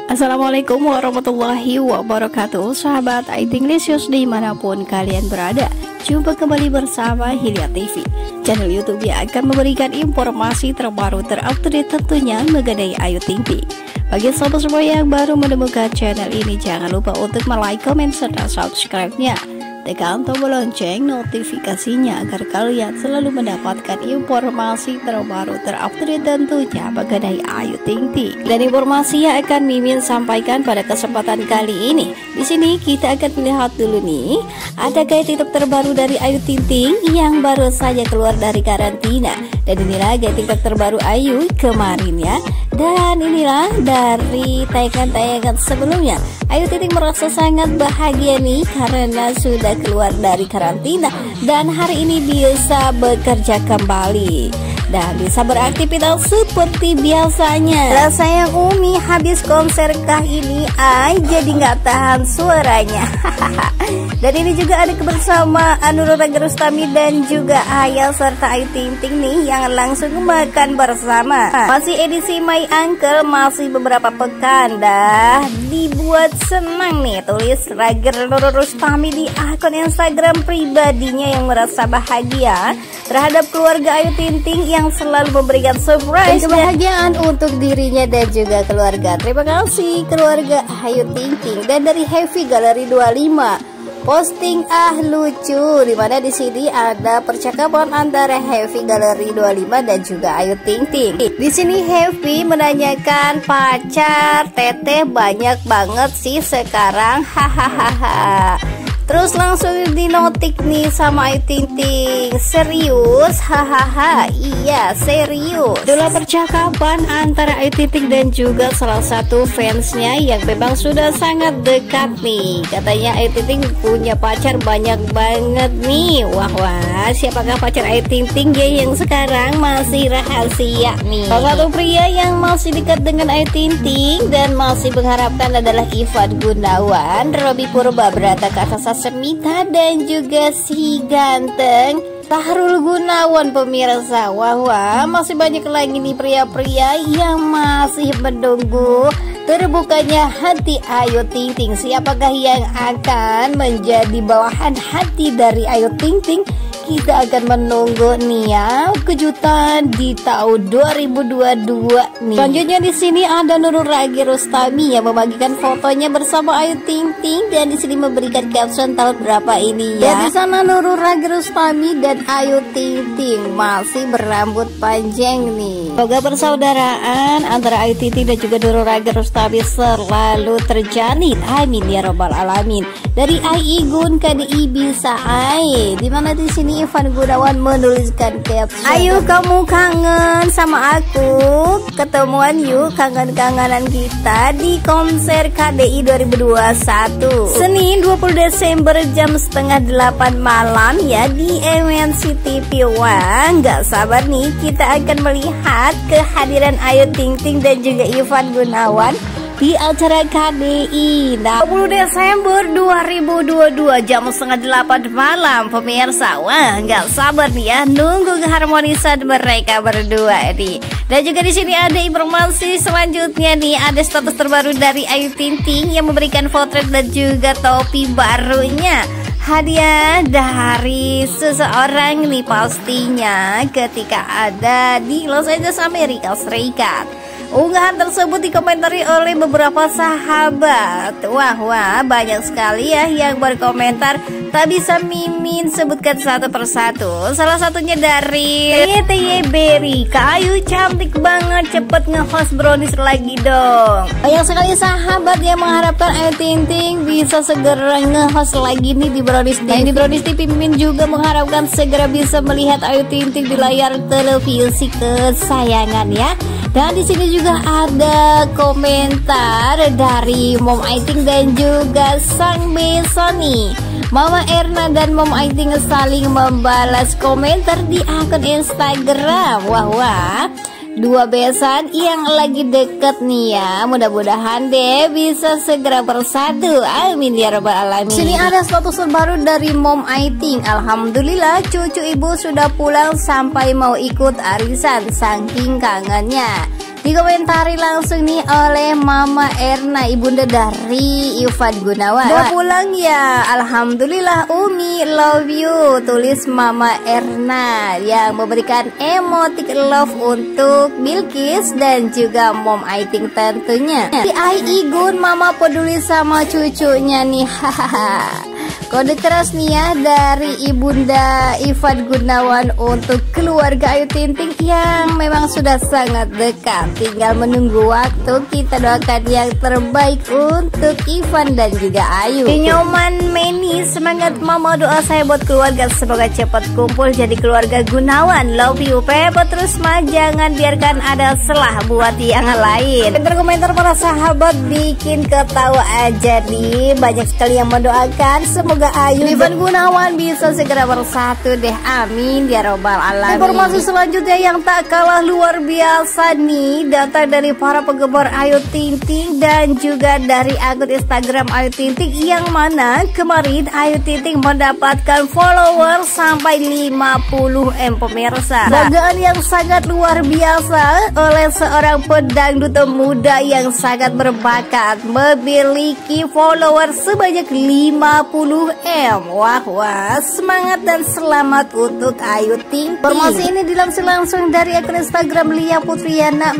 Assalamualaikum warahmatullahi wabarakatuh. Sahabat IT Lisius dimanapun kalian berada, jumpa kembali bersama Hilya TV, channel YouTube yang akan memberikan informasi terbaru terupdate tentunya mengenai Ayu Ting Ting. Bagi sahabat semua yang baru menemukan channel ini, jangan lupa untuk like, comment, serta subscribe-nya. Tekan tombol lonceng notifikasinya agar kalian selalu mendapatkan informasi terbaru terupdate tentunya mengenai Ayu Ting Ting. Dan informasi yang akan Mimin sampaikan pada kesempatan kali ini, di sini kita akan melihat dulu nih, ada gaya TikTok terbaru dari Ayu Ting Ting yang baru saja keluar dari karantina. Dan inilah gaya TikTok terbaru Ayu kemarin ya. Dan inilah dari tayangan-tayangan sebelumnya. Ayu Ting Ting merasa sangat bahagia nih karena sudah keluar dari karantina dan hari ini bisa bekerja kembali dan bisa beraktivitas seperti biasanya. Rasanya Umi habis konser kah ini, jadi nggak tahan suaranya. Dan ini juga ada kebersamaan Nurul Rustami dan juga Ayah serta Ayu Ting Ting nih yang langsung makan bersama. Masih edisi My Uncle, masih beberapa pekan dah dibuat senang nih, tulis Rager Nurul Rustami di akun Instagram pribadinya yang merasa bahagia terhadap keluarga Ayu Ting Ting yang selalu memberikan surprise dan kebahagiaan untuk dirinya dan juga keluarga. Terima kasih keluarga Ayu Ting Ting. Dan dari Heavy Gallery 25 posting lucu, dimana di sini ada percakapan antara Heavy Gallery 25 dan juga Ayu Ting Ting. Di sini Heavy menanyakan pacar Teteh banyak banget sih sekarang, hahaha. Terus langsung dinotik nih sama Ayu Ting Ting, serius, hahaha, iya serius. Itulah percakapan antara Ayu Ting Ting dan juga salah satu fansnya yang memang sudah sangat dekat nih. Katanya Ayu Ting Ting punya pacar banyak banget nih. Wah, siapakah pacar Ayu Ting Ting ya yang sekarang masih rahasia nih. Salah satu pria yang masih dekat dengan Ayu Ting Ting dan masih mengharapkan adalah Ivan Gunawan, Robby Purba, Brata Kasasa Semita dan juga si ganteng Sahrul Gunawan pemirsa. Wah, masih banyak lagi nih pria-pria yang masih menunggu terbukanya hati Ayu Ting Ting. Siapakah yang akan menjadi bawahan hati dari Ayu Ting Ting? Kita akan menunggu nih ya kejutan di tahun 2022 nih. Selanjutnya di sini ada Nurul Rustami yang membagikan fotonya bersama Ayu Ting Ting dan di sini memberikan caption tahun berapa ini ya. Di sana Nurul Rustami dan Ayu Ting Ting masih berambut panjang nih. Semoga persaudaraan antara Ayu Ting Ting dan juga Nurul Rustami selalu terjalin. Amin ya robbal alamin. Dari Igun KDI bisa dimana di sini Ivan Gunawan menuliskan caption, Ayu kamu kangen sama aku, ketemuan yuk kangen-kangenan kita di konser KDI 2021 Senin 20 Desember jam setengah 8 malam ya di MNC TV One. Gak sabar nih kita akan melihat kehadiran Ayu Ting Ting dan juga Ivan Gunawan di acara KDI 20 Desember 2022 jam setengah 8 malam pemirsa. Wah, nggak sabar nih ya nunggu keharmonisan mereka berdua nih. Dan juga di sini ada informasi selanjutnya nih, ada status terbaru dari Ayu Ting Ting yang memberikan potret dan juga topi barunya, hadiah dari seseorang nih pastinya ketika ada di Los Angeles Amerika Serikat. Unggahan tersebut dikomentari oleh beberapa sahabat. Wah, banyak sekali ya yang berkomentar. Tak bisa Mimin sebutkan satu persatu. Salah satunya dari Berry. Kak Ayu cantik banget, cepet nge-host Brownies lagi dong. Banyak sekali sahabat yang mengharapkan Ayu Ting Ting bisa segera nge-host lagi nih di Brownies TV. Di Brownies TV Mimin juga mengharapkan segera bisa melihat Ayu Ting Ting di layar televisi kesayangan ya. Dan di sini juga ada komentar dari Mom Ayu Ting dan juga Sang Besoni. Mama Erna dan Mom Ayu Ting saling membalas komentar di akun Instagram. Wah, dua besan yang lagi deket nih ya. Mudah-mudahan deh bisa segera bersatu. Amin ya rabbal alamin. Sini ada status terbaru dari Mom Ayu Ting. Alhamdulillah cucu ibu sudah pulang sampai mau ikut arisan saking kangennya. Dikomentari langsung nih oleh Mama Erna, ibunda dari Ivan Gunawan. Udah pulang ya? Alhamdulillah Umi, love you, tulis Mama Erna yang memberikan emotik love untuk Bilkis dan juga Mom Aiting tentunya. Si Igun, Mama peduli sama cucunya nih, hahaha. Kode keras nih ya dari ibunda Ivan Gunawan untuk keluarga Ayu Ting Ting yang memang sudah sangat dekat. Tinggal menunggu waktu, kita doakan yang terbaik untuk Ivan dan juga Ayu. Nyoman Meni, semangat Mama, doa saya buat keluarga semoga cepat kumpul jadi keluarga Gunawan. Love you Pepe, terus mah jangan biarkan ada selah buat yang lain. Komentar para sahabat bikin ketawa aja nih. Banyak sekali yang mendoakan semoga Ayu Ivan Gunawan bisa segera bersatu deh, amin ya robbal alamin. Informasi selanjutnya yang tak kalah luar biasa nih datang dari para penggemar Ayu Ting Ting dan juga dari akun Instagram Ayu Ting Ting, yang mana kemarin Ayu Ting Ting mendapatkan follower sampai 50M pemirsa. Banggaan yang sangat luar biasa oleh seorang pedangdut muda yang sangat berbakat memiliki follower sebanyak 50M. Wah, semangat dan selamat untuk Ayu Ting Ting. Informasi ini dilansir langsung dari akun Instagram Lia Putriana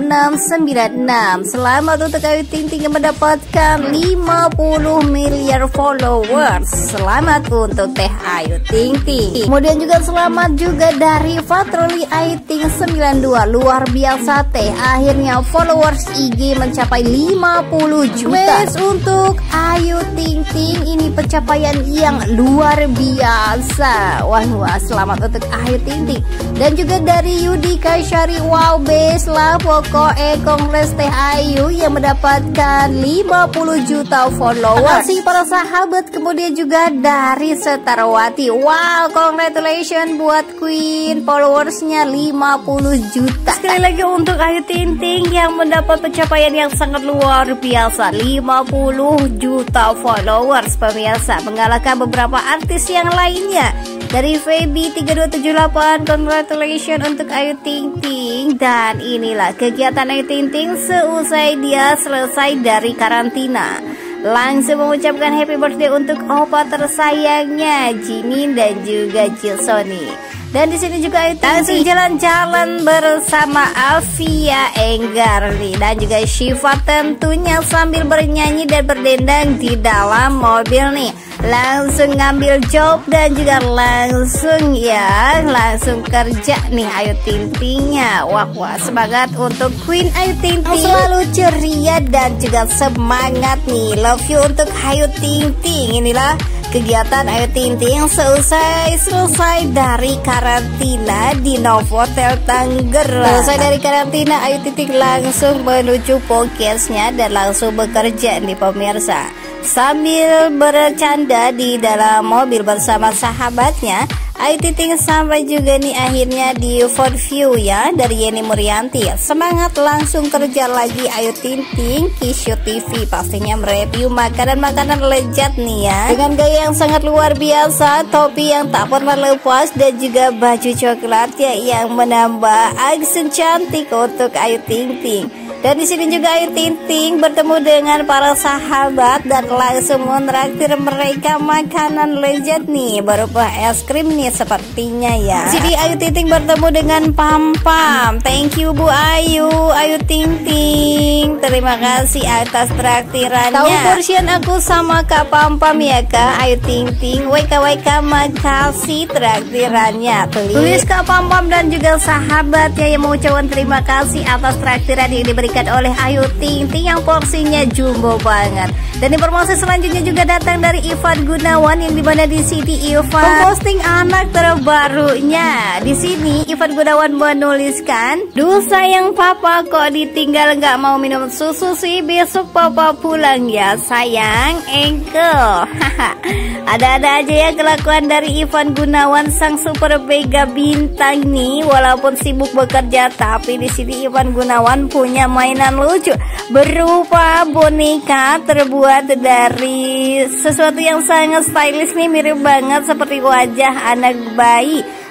6696. Selamat untuk Ayu Ting Ting yang mendapatkan 50 miliar followers. Selamat untuk Teh Ayu Ting Ting. Kemudian juga selamat juga dari Fatroli Ayu Ting 92. Luar biasa Teh, akhirnya followers IG mencapai 50 juta. Untuk Ayu Ting Ting ini pencapaian yang luar biasa. Wah, selamat untuk Ayu Ting Ting. Dan juga dari Yudika Syari, wow best lah pokoknya, kongres Teh Ayu yang mendapatkan 50 juta followers. Makasih para sahabat. Kemudian juga dari Setarwati, wow congratulations buat Queen, followersnya 50 juta. Sekali lagi untuk Ayu Ting Ting yang mendapat pencapaian yang sangat luar biasa, 50 juta followers pemirsa, mengalahkan beberapa artis yang lainnya. Dari Feby 3278, congratulations untuk Ayu Ting Ting. Dan inilah kegiatan Ayu Ting Ting seusai dia selesai dari karantina. Langsung mengucapkan happy birthday untuk opa tersayangnya Jimin dan juga Jisoni. Dan di sini juga Ayu Ting Ting jalan-jalan bersama Alfia Enggar dan juga Syifa tentunya sambil bernyanyi dan berdendang di dalam mobil nih. Langsung ngambil job dan juga langsung kerja nih Ayu Ting Tingnya. Wah, semangat untuk Queen Ayu Ting Ting, selalu ceria dan juga semangat nih. Love you untuk Ayu Ting Ting. Inilah kegiatan Ayu Ting Ting selesai dari karantina di Novotel Tangerang. Selesai dari karantina, Ayu Ting Ting langsung menuju podcastnya dan langsung bekerja nih pemirsa. Sambil bercanda di dalam mobil bersama sahabatnya, Ayu Ting Ting sampai juga nih akhirnya di Food View ya dari Yeni Murianti. Semangat langsung kerja lagi Ayu Ting Ting. Kishu TV pastinya mereview makanan-makanan lezat nih ya, dengan gaya yang sangat luar biasa, topi yang tak pernah lepas dan juga baju coklat ya yang menambah aksen cantik untuk Ayu Ting Ting. Dan di sini juga Ayu Ting Ting bertemu dengan para sahabat dan langsung menraktir mereka makanan lezat nih berupa es krim nih sepertinya ya. Jadi Ayu Ting Ting bertemu dengan Pam Pam. Thank you Bu Ayu Ting Ting. Terima kasih atas traktirannya. Tahu porsian aku sama Kak Pam Pam ya Kak Ayu Ting Ting. WKWK makasih traktirannya. Tulis Kak Pam Pam dan juga sahabatnya yang mengucapkan terima kasih atas traktiran yang diberikan oleh Ayu Ting Ting yang porsinya jumbo banget. Dan informasi selanjutnya juga datang dari Ivan Gunawan yang dimana di sini Ivan memposting anak terbarunya. Di sini Ivan Gunawan menuliskan, "Duh sayang papa kok ditinggal nggak mau minum susu sih, besok papa pulang ya sayang engkel." Ada-ada aja ya kelakuan dari Ivan Gunawan sang super mega bintang nih. Walaupun sibuk bekerja, tapi di sini Ivan Gunawan punya mainan lucu berupa boneka terbuat dari sesuatu yang sangat stylish nih, mirip banget seperti wajah anak bayi.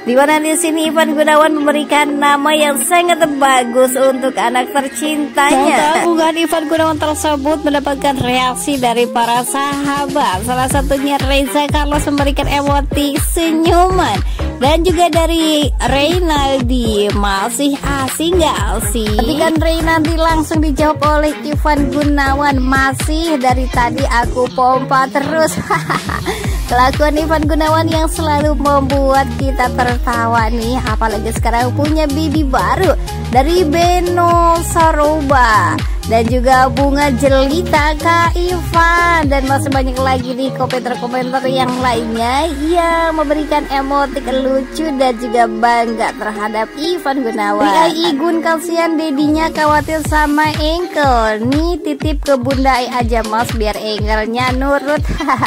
Dimana di sini Ivan Gunawan memberikan nama yang sangat bagus untuk anak tercintanya. Unggahan Ivan Gunawan tersebut mendapatkan reaksi dari para sahabat. Salah satunya Reza Carlos memberikan emoti senyuman. Dan juga dari Reynaldi, masih asing gak sih? Ketikan Reynaldi langsung dijawab oleh Ivan Gunawan, masih dari tadi aku pompa terus. Kelakuan Ivan Gunawan yang selalu membuat kita tertawa nih, apalagi sekarang punya bibi baru dari Beno Saroba dan juga Bunga Jelita Kak Ivan, dan masih banyak lagi nih komentar-komentar yang lainnya yang memberikan emotik lucu dan juga bangga terhadap Ivan Gunawan. Ai Igun kasihan dedinya khawatir sama engkel nih, titip ke Bunda Ai aja mas biar engkelnya nurut.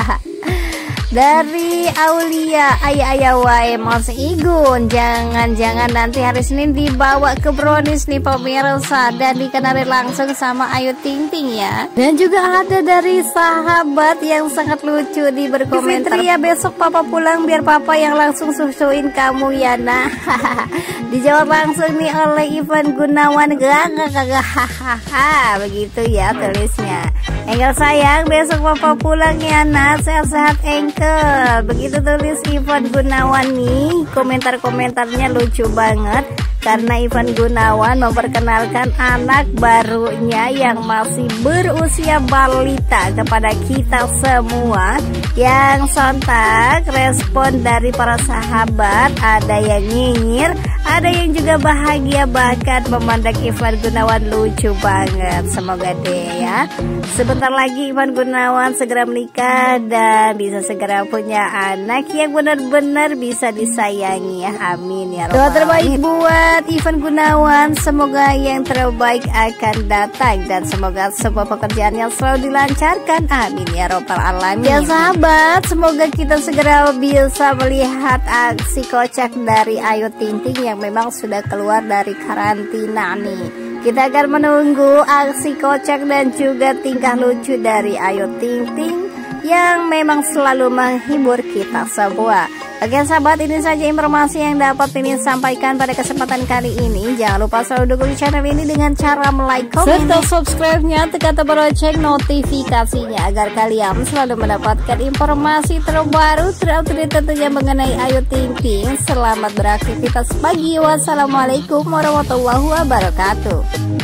Dari Aulia, ayah wae Mas Igun, jangan-jangan nanti hari Senin dibawa ke Brownies nih pemirsa dan dikenalin langsung sama Ayu Ting Ting ya. Dan juga ada dari sahabat yang sangat lucu di berkomentar, ya besok papa pulang biar papa yang langsung susuin kamu ya nah. Dijawab langsung nih oleh Ivan Gunawan, gak hahaha, begitu ya tulisnya. Engkel sayang besok papa pulang ya nah, sehat-sehat engkel. Begitu tulis Ivan Gunawan nih. Komentar-komentarnya lucu banget karena Ivan Gunawan memperkenalkan anak barunya yang masih berusia balita kepada kita semua. Yang sontak respon dari para sahabat, ada yang nyinyir, ada yang juga bahagia, bahkan memandang Ivan Gunawan lucu banget. Semoga deh ya sebentar lagi Ivan Gunawan segera menikah dan bisa segera punya anak yang benar-benar bisa disayangi ya. Amin ya robbal alamin. Doa terbaik buat Ivan Gunawan, semoga yang terbaik akan datang dan semoga semua pekerjaannya selalu dilancarkan. Amin ya robbal alamin. Ya sahabat, semoga kita segera bisa melihat aksi kocak dari Ayu Ting Ting yang memang sudah keluar dari karantina nih. Kita akan menunggu aksi kocak dan juga tingkah lucu dari Ayu Ting Ting yang memang selalu menghibur kita semua. Oke sahabat, ini saja informasi yang dapat ini sampaikan pada kesempatan kali ini. Jangan lupa selalu dukung channel ini dengan cara like, komen, serta subscribe-nya, tekan tombol lonceng notifikasinya agar kalian selalu mendapatkan informasi terbaru terupdate tentunya mengenai Ayu Ting Ting. Selamat beraktivitas pagi. Wassalamualaikum warahmatullahi wabarakatuh.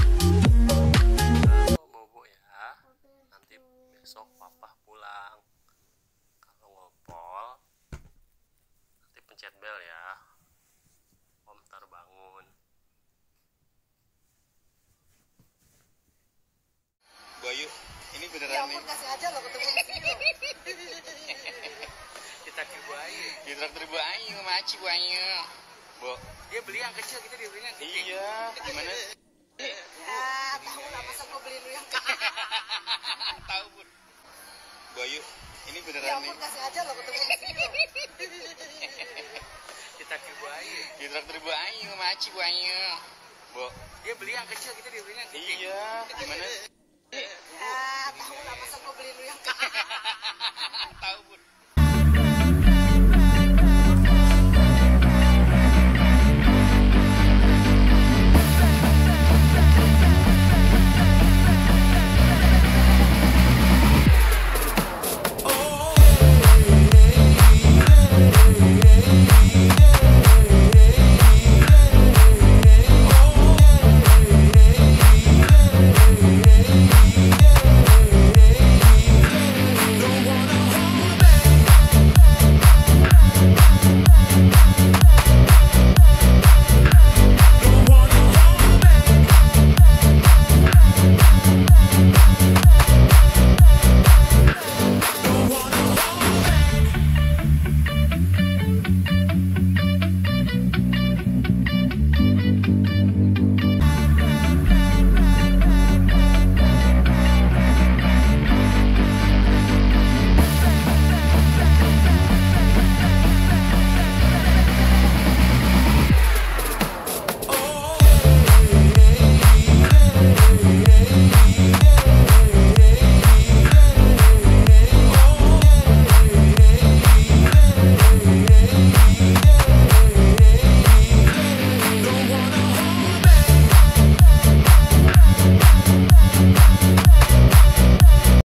Bobo ya, nanti besok papa pulang. Kalau ngopol nanti pencet bel ya, om ntar bangun. Bayu, ini beneran Ya nih. ampun, kasih aja lo ketemu di sini lo. Kita ke Bayu. Di traktor Bayu, maci Bayu. Bo, Dia beli yang kecil, kita dia beli yang gede. iya, gimana? Ya, tahu lah masa gue beli lu yang kecil. Tahu pun. Bayu, ini Ya beneran nih. ampun, kasih aja lo ketemu di sini lo. Kita ke Bayu. Di traktor Bayu, maci Bayu. Bo, Dia beli yang kecil, kita dia beli yang gede. iya, gimana?